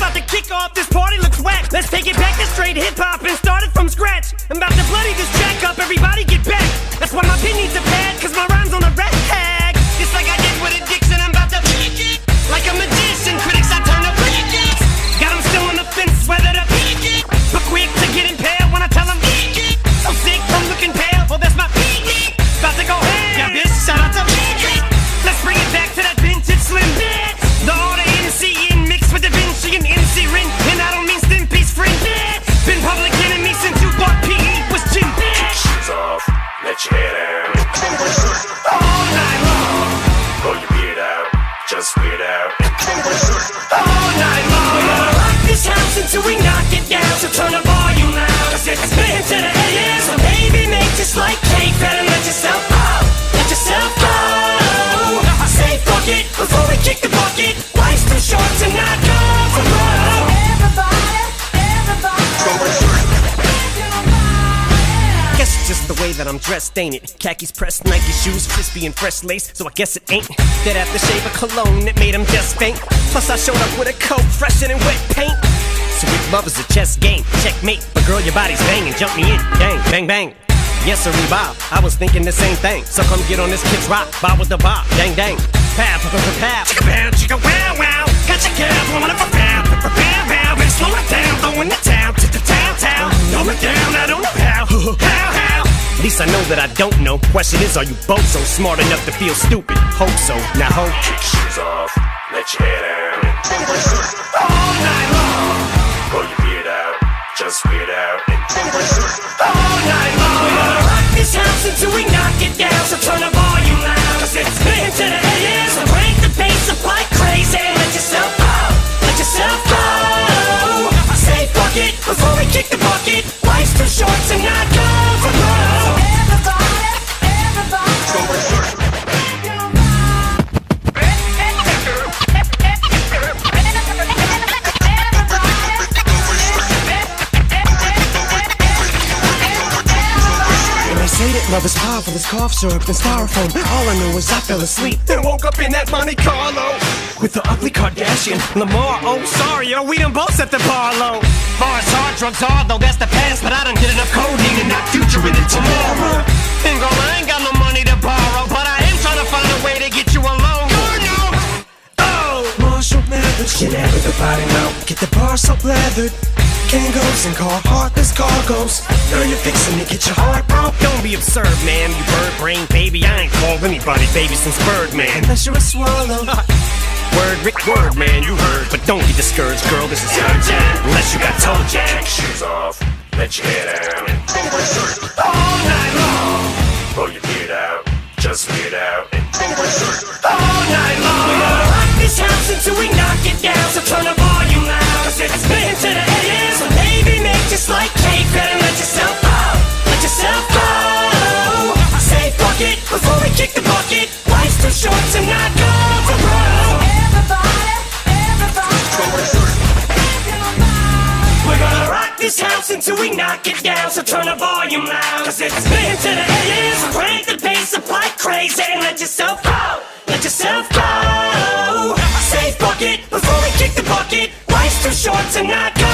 about to kick off, this party looks whack. Let's take it back to straight hip-hop and start it from scratch. I'm about to bloody this track up, everybody get back. That's why my pin needs a pad, cause my rhyme's on the rag. Just like I did with Addiction, I'm about to like a magician, critics I turn up. Got them still on the fence, whether to but quick to get impaled when I tell them so sick from looking pale, well that's my about to go ham. Yeah bitch, shout out to let's bring it back to that vintage Slim the order MC in mixed with Da Vinci and MC Rin. And I don't mean Stimpy's friend. Been public enemy since you thought PE was Jim. Kick shoes off, let your hair down. All night long. Pull your beard out, just weird out. All night long. We're gonna rock this house until we knock it down. So turn the volume loud, cause it's spin to the AM. So baby, make this like cake. Better let yourself go. Let yourself go. I say fuck it before we kick the bucket. Life's too short to not go for broke. Guess it's just the way that I'm dressed, ain't it? Khakis pressed, Nike shoes, crispy and fresh lace. So I guess it ain't that aftershave of cologne that made him just faint. Plus I showed up with a coat fresher than wet paint. So if love is a chess game, checkmate. But girl, your body's banging, jump me in, bang, bang, bang. Yes sir, Bob, I was thinking the same thing. So come get on this kid's rock, bob with the bob, dang, dang. Pow, pow, pow, pow, chicka pow, chicka wow, wow. Got your girl blowing up a pow, pow, pow, pow. Better slow it down, throwing the town to the town, town. Throw it down, I don't know how, how. At least I know that I don't know. Question is, are you both so smart enough to feel stupid? Hope so, now hope. Kick shoes off, let your hair down. All night long. Pull your beard out, just weird out. All night long. We're gonna rock this house until we knock it down. So turn the volume loud, cause it's spin to the AM. So break the pace up like crazy. Let yourself go, let yourself go. I say fuck it before we kick the bucket. Life's too short to not go for broke. Say that love is powerful as cough syrup and styrofoam. All I know is I fell asleep and woke up in that Monte Carlo with the ugly Kardashian Lamar. Oh sorry yo, we done both set the bar low. Far as hard drugs are though, that's the past. But I done did enough codeine and not future in it tomorrow. And girl, I ain't got no money to borrow, but I am trying to find a way to get you alone. Oh, Marshall Mathers, get out of the body now. Get the bar so leathered. Kangos and heartless cargoes. Girl, you're fixing to get your heart broke. Don't be absurd, man, you bird brain baby. I ain't called anybody baby since Birdman. Unless you're a swallow. Word, Rick, word, man, you heard. But don't get discouraged, girl, this is urgent. Unless you got toe jack. Kick shoes off, let your hair down. All night long. Pull your beard out, just weird out. All night long. We're gonna rock this house until we knock it down. So turn the volume loud, cause it's spin to the AM. So baby, make just like cake. Better let yourself go, let yourself go. I say fuck it before we kick the bucket. Life's too short to not go for broke. We're gonna rock this house until we knock it down. So turn the volume loud, cause it's spin to the AM. So crank the bass up like crazy and let yourself go, let yourself go. I say fuck it before we kick the bucket. Life's too short to not go